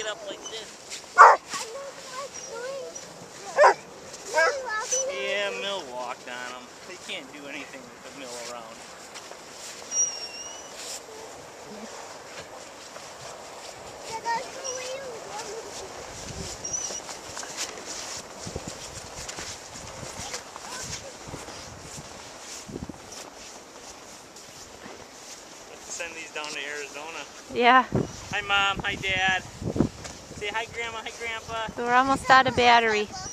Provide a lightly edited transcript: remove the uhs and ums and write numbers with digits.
get up like this. Yeah, Mill walked on them. They can't do anything with the mill around. Let's send these down to Arizona. Yeah. Hi Mom, hi Dad. Say hi Grandma, hi Grandpa. We're almost out of battery.